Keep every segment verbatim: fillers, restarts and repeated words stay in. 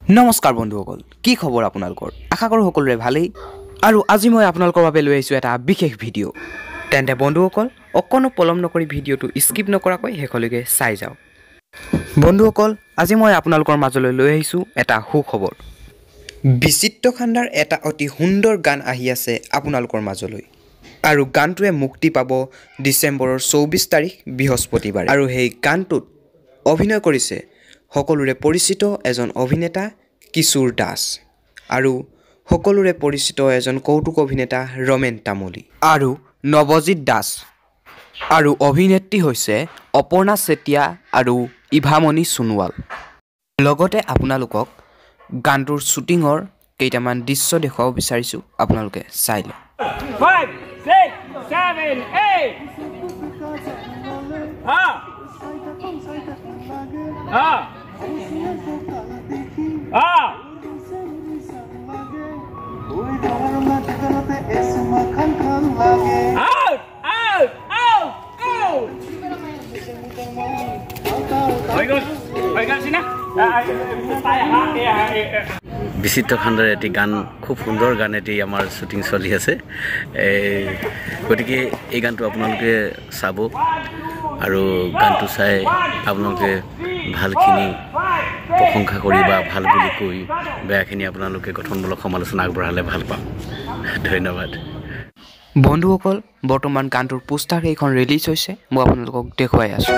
নমস্কাৰ বন্ধুসকল কি খবৰ আপোনালোকৰ আশা কৰো সকলোৰে ভালেই আৰু আজি মই আপোনালোকৰ বাবে লৈ আহিছো এটা বিশেষ ভিডিঅ' তেন্তে বন্ধুসকল অকনো পলম নকৰি ভিডিঅ'টো স্কিপ নকৰাকৈ শেষলৈকে চাই যাওক বন্ধুসকল আজি মই আপোনালোকৰ মাজলৈ লৈ আহিছো এটা সুখবৰ বিচিত্ৰ খাণ্ডাৰ এটা অতি সুন্দৰ গান আহি আছে আপোনালোকৰ মাজলৈ আৰু গানটোৱে মুক্তি পাব ডিসেম্বৰৰ চৌবিশ তাৰিখ বৃহস্পতিবাৰ আৰু সেই গানটোত অভিনয় কৰিছে সকলোৰে পৰিচিত এজন অভিনেতা কিশোৰ দাস আৰু সকলোৰে পৰিচিত এজন কৌতুক অভিনেতা ৰমেন তামুলী আৰু নবজিত দাস আৰু অভিনেত্ৰী হৈছে অপৰ্ণা চেতিয়া আৰু ইভামনি সোণোৱাল লগতে আপোনালোকক গানটোৰ শুটিংৰ কেইটামান দৃশ্য দেখাব বিচাৰিছো আপোনালোকে চাই লওক five six seven eight ah ah ah out out out out oi gus oi gus sini বিচিত্ৰ খাণ্ডাৰ এটি গান খুব সুন্দৰ গান এটি আমাৰ শুটিং চলি আছে গতিকে এই গানটো আপোনালোকে চাব আৰু গানটো চাই আপোনালোকে ভালখিনি প্ৰশংসা কৰি বা ভাল বুলি কৈ বেয়াখিনি আপোনালোকে গঠনমূলক সমালোচনা আগবঢ়ালে ভাল পাম ধন্যবাদ বন্ধুসকল বৰ্তমান গানটোৰ পোষ্টাৰ এইখন ৰিলিজ হৈছে মই আপোনালোকক দেখুৱাই আছো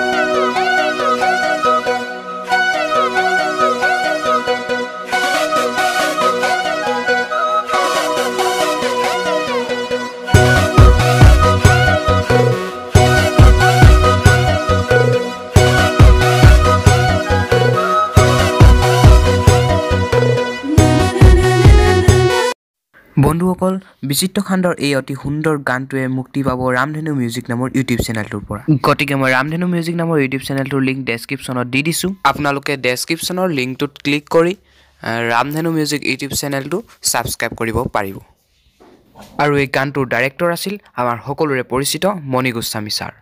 বন্ধুসকল বিচিত্ৰ খাণ্ডাৰ এই অতি সুন্দৰ গানটোৱে মুক্তি পাব ৰামধেনু মিউজিক নামৰ ইউটিউব চেনেলটোৰ পৰা গতিকে মই ৰামধেনু মিউজিক নামৰ ইউটিউব চেনেলটোৰ লিংক ডেছক্ৰিপশ্যনত দি দিছো আপোনালোকে ডেছক্ৰিপশ্যনৰ লিংকটোত ক্লিক কৰি ৰামধেনু মিউজিক ইউটিউব চেনেলটো ছাবস্ক্ৰাইব কৰিব পাৰিব আৰু এই গানটোৰ ডাইৰেক্টৰ আছিল আমাৰ সকলোৰে পৰিচিত Moni Goswami sir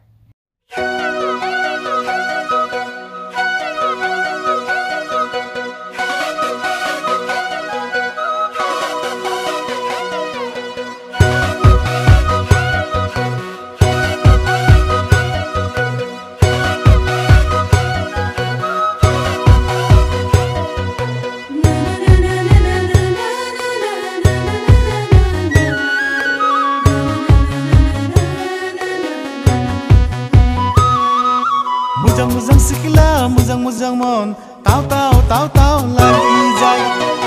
Moujang Moujang Shikhla, Moujang Moujang Mon, tao tao tao tao lagi jai.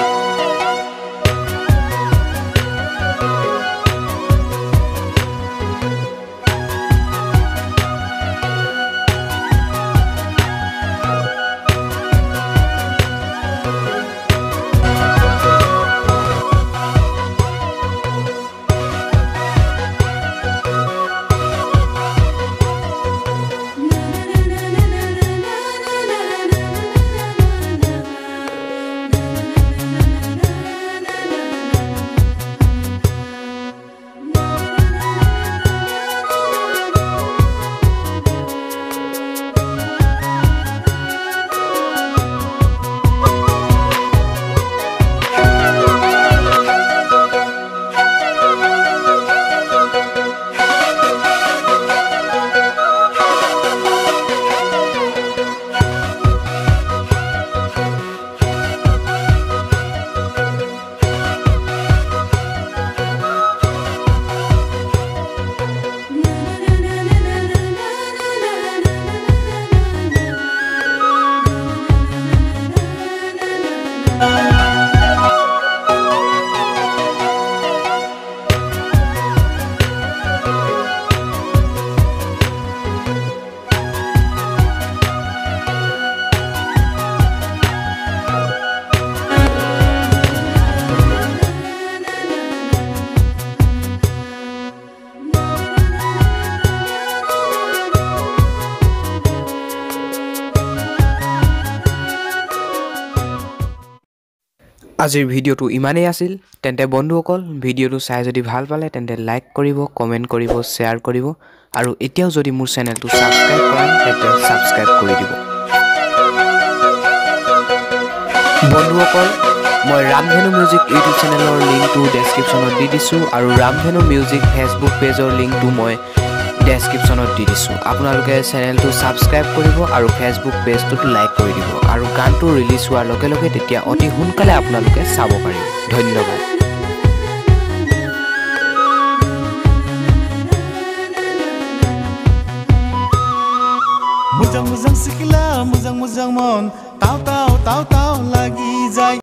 আজিৰ ভিডিঅ'টো ইমানেই আছিল তেন্তে বন্ধুসকল ভিডিঅ'টো চাই যদি ভাল পালে তেন্তে লাইক কৰিব কমেন্ট কৰিব শেয়াৰ কৰিব আৰু এতিয়াও যদি মোৰ চেনেলটো সাবস্ক্ৰাইব কৰা নাই তেন্তে সাবস্ক্ৰাইব কৰি দিব বন্ধুসকল মই ৰামধেনু মিউজিক ইউটিউব চেনেলৰ লিংকটো ডেছক্ৰিপশ্যনত দি দিছোঁ আৰু ৰামধেনু মিউজিক ফেচবুক পেজৰ লিংকটো মই ডেছক্ৰিপশ্যনত দি দিছোঁ আপোনালোকে চেনেলটো ছাবস্ক্ৰাইব কৰিব আৰু ফেচবুক পেজটোত লাইক কৰি দিব আৰু গানটো ৰিলিজ হোৱাৰ লগে লগে তেতিয়া অতি সোনকালে আপোনালোকে চাব পাৰিব ধন্যবাদ Moujang Moujang Shikhla, Moujang Moujang Mon, tao tao tao tao lagi jai.